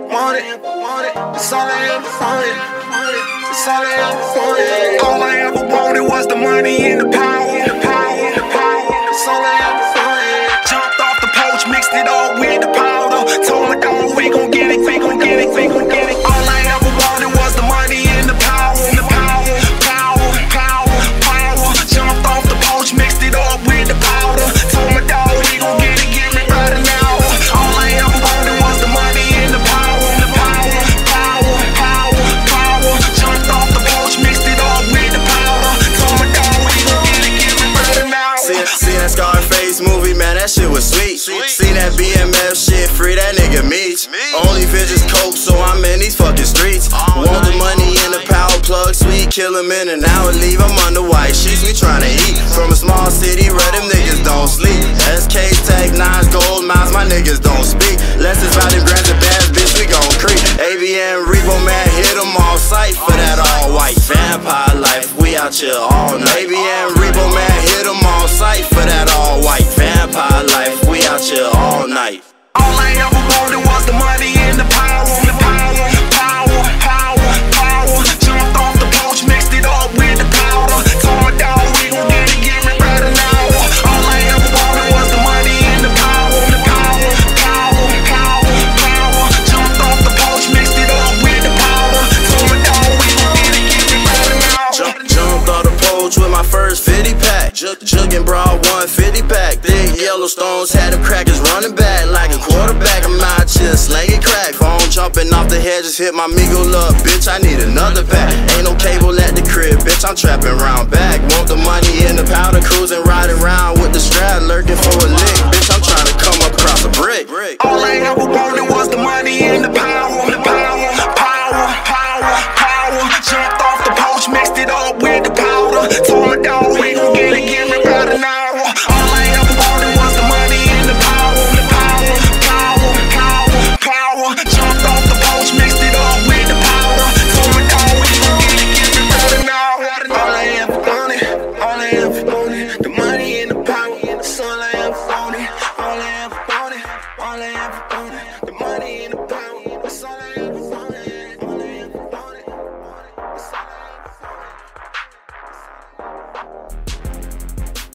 wanted. It's all I ever wanted. It's all I ever wanted. All I ever wanted was the money and the power. It's all I ever wanted. Jumped off the porch, mixed it all with the powder. Told my dog, we gon' get it, we gon' get it, we gon' get it. All I ever wanted was the money and the power. Jumped off the porch, mixed it all with the powder. Told my dog, we gon' get it, get me right now. All I ever wanted was the money and the power. Jumped off the porch, mixed it all with the powder. Told my dog, we gon' get it, get me right now. See that Scarface movie, man, that shit was sweet. See that BMF shit, free that nigga Meech. Only bitches coke, so I'm in these fucking streets. Want the money and the power plug, sweet. Kill him in an hour, leave him under white sheets. We tryna eat from a small city where them niggas don't sleep. SKs, Tag 9s, gold mines, my niggas don't speak. Less is about them grants and bads, bitch, we gon' creep. ABN Repo, man, hit them all sight for that all white vampire life. We out here all night. ABN Repo, man, hit them all sight for that all white vampire life. We out here all night. All I ever wanted was the money and the power. Jumped off the porch, mixed it all with the powder. Told my dog, we gon' get it, get me right now. All I ever wanted was the money and the power. Jumped off the porch, mixed it all with the powder. Told my dog, we gon' get it, get me right now. Jumped off the porch with my first 50 pack. Jugging broad 150 pack. Thick Yellowstones had them crackers running back like a quarterback. I'm out here slanging crack. Phone jumping off the hedges, hit my Migo up. Bitch, I need another pack. Ain't no cable at the crib, bitch, I'm trapping round back. Want the money in the powder, cruising, riding around with the strap, lurking for a lick. Bitch, I'm trying to come across a brick. All I ever wanted was the money and the power. Jumped off the porch, mixed it all with the powder. Told my dog, we gon' get it, get me right now. All I ever wanted was the money and the power. Jumped off the porch, mixed it all with the powder. Told my dog, we gon' get it, get me right now. All I ever wanted, the money and the power. That's all I ever wanted, the money and the power. That's all I